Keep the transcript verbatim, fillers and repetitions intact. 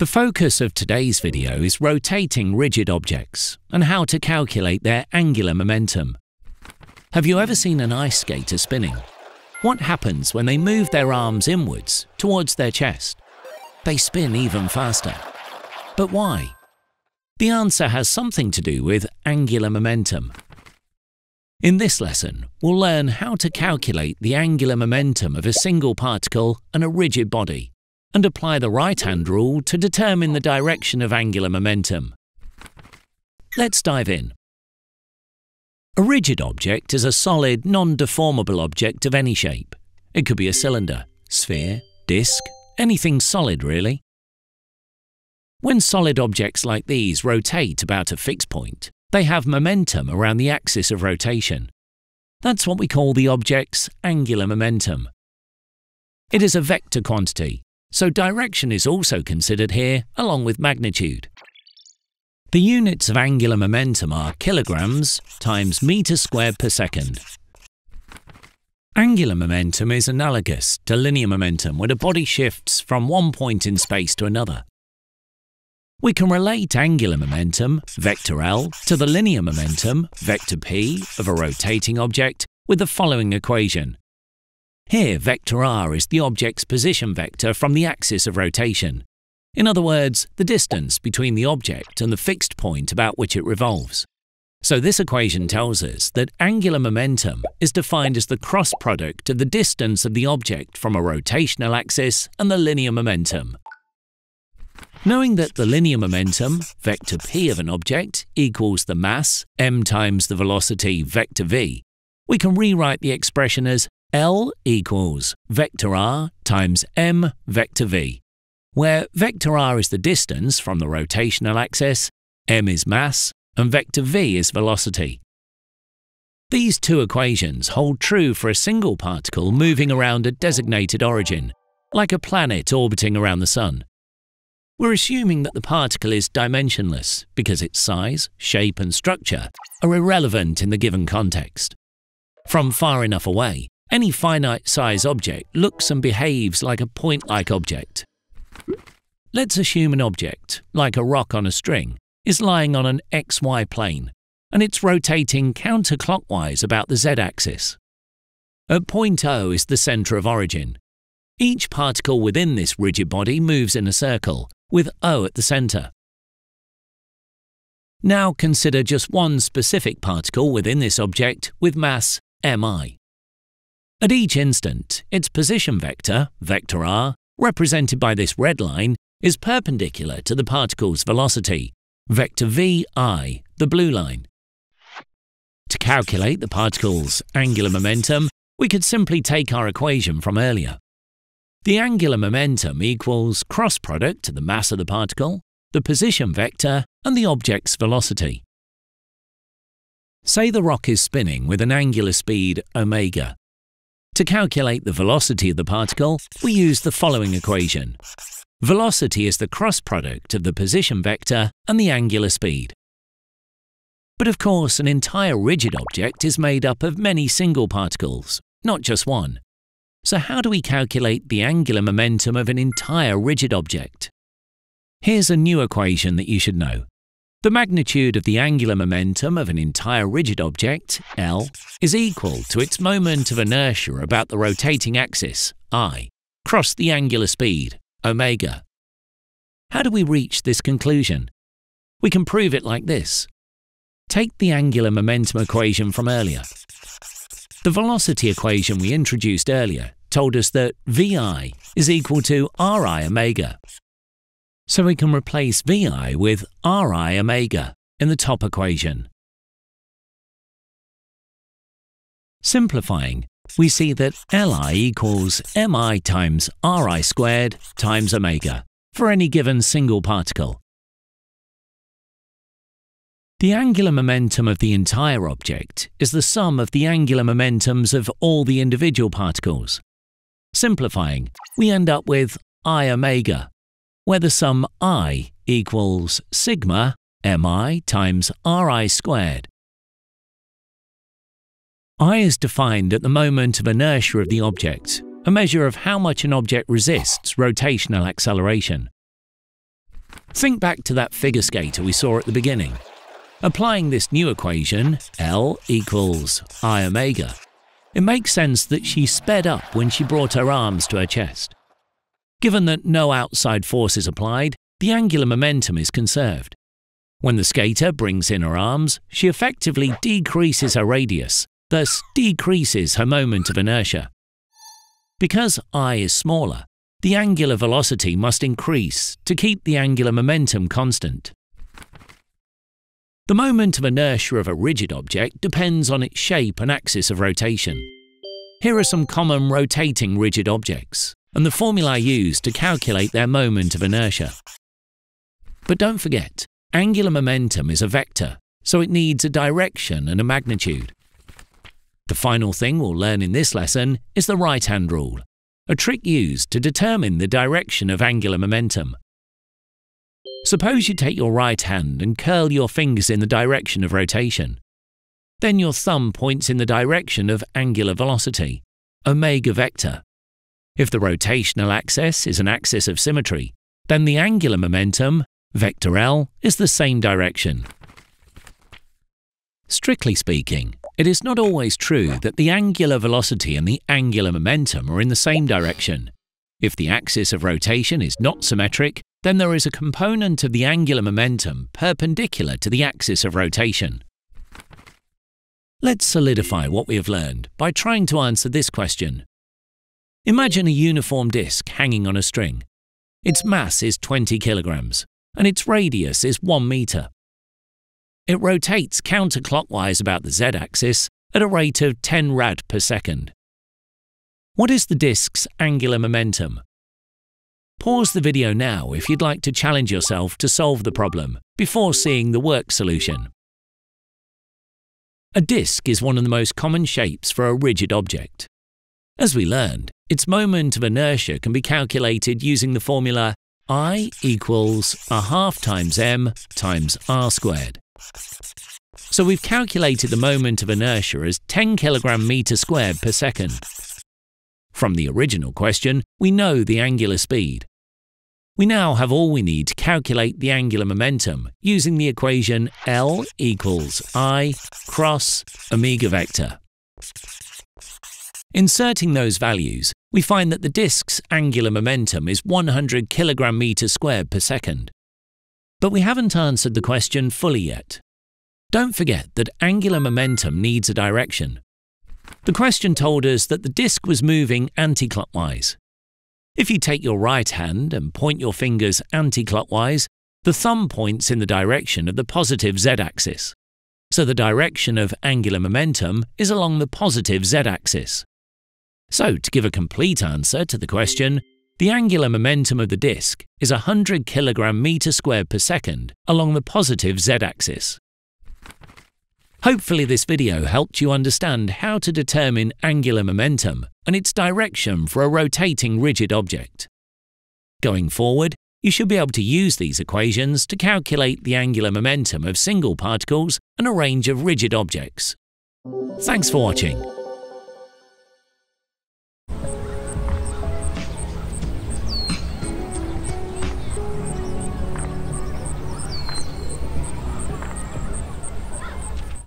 The focus of today's video is rotating rigid objects and how to calculate their angular momentum. Have you ever seen an ice skater spinning? What happens when they move their arms inwards towards their chest? They spin even faster. But why? The answer has something to do with angular momentum. In this lesson, we'll learn how to calculate the angular momentum of a single particle and a rigid body, and apply the right-hand rule to determine the direction of angular momentum. Let's dive in. A rigid object is a solid, non-deformable object of any shape. It could be a cylinder, sphere, disc, anything solid really. When solid objects like these rotate about a fixed point, they have momentum around the axis of rotation. That's what we call the object's angular momentum. It is a vector quantity, so direction is also considered here along with magnitude. The units of angular momentum are kilograms times meters squared per second. Angular momentum is analogous to linear momentum when a body shifts from one point in space to another. We can relate angular momentum, vector L, to the linear momentum, vector P, of a rotating object with the following equation. Here, vector r is the object's position vector from the axis of rotation. In other words, the distance between the object and the fixed point about which it revolves. So this equation tells us that angular momentum is defined as the cross product of the distance of the object from a rotational axis and the linear momentum. Knowing that the linear momentum, vector p of an object, equals the mass, m times the velocity, vector v, we can rewrite the expression as L equals vector r times m vector v, where vector r is the distance from the rotational axis, m is mass, and vector v is velocity. These two equations hold true for a single particle moving around a designated origin, like a planet orbiting around the Sun. We're assuming that the particle is dimensionless because its size, shape, and structure are irrelevant in the given context. From far enough away, any finite-size object looks and behaves like a point-like object. Let's assume an object, like a rock on a string, is lying on an X Y plane, and it's rotating counterclockwise about the Z-axis. At point O is the center of origin. Each particle within this rigid body moves in a circle, with O at the center. Now consider just one specific particle within this object with mass mi. At each instant, its position vector, vector r, represented by this red line, is perpendicular to the particle's velocity, vector vi, the blue line. To calculate the particle's angular momentum, we could simply take our equation from earlier. The angular momentum equals cross product of the mass of the particle, the position vector, and the object's velocity. Say the rock is spinning with an angular speed omega. To calculate the velocity of the particle, we use the following equation. Velocity is the cross product of the position vector and the angular speed. But of course, an entire rigid object is made up of many single particles, not just one. So how do we calculate the angular momentum of an entire rigid object? Here's a new equation that you should know. The magnitude of the angular momentum of an entire rigid object, L, is equal to its moment of inertia about the rotating axis, I, cross the angular speed, omega. How do we reach this conclusion? We can prove it like this. Take the angular momentum equation from earlier. The velocity equation we introduced earlier told us that Vi is equal to Ri omega. So we can replace Vi with Ri omega in the top equation. Simplifying, we see that Li equals Mi times Ri squared times omega for any given single particle. The angular momentum of the entire object is the sum of the angular momentums of all the individual particles. Simplifying, we end up with I omega, where the sum I equals sigma mi times Ri squared. I is defined at the moment of inertia of the object, a measure of how much an object resists rotational acceleration. Think back to that figure skater we saw at the beginning. Applying this new equation, L equals I omega, it makes sense that she sped up when she brought her arms to her chest. Given that no outside force is applied, the angular momentum is conserved. When the skater brings in her arms, she effectively decreases her radius, thus decreases her moment of inertia. Because I is smaller, the angular velocity must increase to keep the angular momentum constant. The moment of inertia of a rigid object depends on its shape and axis of rotation. Here are some common rotating rigid objects, and the formula used to calculate their moment of inertia. But don't forget, angular momentum is a vector, so it needs a direction and a magnitude. The final thing we'll learn in this lesson is the right-hand rule, a trick used to determine the direction of angular momentum. Suppose you take your right hand and curl your fingers in the direction of rotation. Then your thumb points in the direction of angular velocity, omega vector. If the rotational axis is an axis of symmetry, then the angular momentum, vector L, is the same direction. Strictly speaking, it is not always true that the angular velocity and the angular momentum are in the same direction. If the axis of rotation is not symmetric, then there is a component of the angular momentum perpendicular to the axis of rotation. Let's solidify what we have learned by trying to answer this question. Imagine a uniform disk hanging on a string. Its mass is twenty kilograms, and its radius is one meter. It rotates counterclockwise about the z-axis at a rate of ten rad per second. What is the disk's angular momentum? Pause the video now if you'd like to challenge yourself to solve the problem before seeing the work solution. A disk is one of the most common shapes for a rigid object. As we learned, its moment of inertia can be calculated using the formula I equals a half times m times r squared. So we've calculated the moment of inertia as ten kilogram meter squared per second. From the original question, we know the angular speed. We now have all we need to calculate the angular momentum using the equation L equals I cross omega vector. Inserting those values, we find that the disk's angular momentum is one hundred kilogram meters squared per second. But we haven't answered the question fully yet. Don't forget that angular momentum needs a direction. The question told us that the disk was moving anticlockwise. If you take your right hand and point your fingers anticlockwise, the thumb points in the direction of the positive z-axis. So the direction of angular momentum is along the positive z-axis. So, to give a complete answer to the question, the angular momentum of the disk is one hundred kilogram meter squared per second along the positive z-axis. Hopefully this video helped you understand how to determine angular momentum and its direction for a rotating rigid object. Going forward, you should be able to use these equations to calculate the angular momentum of single particles and a range of rigid objects. Thanks for watching.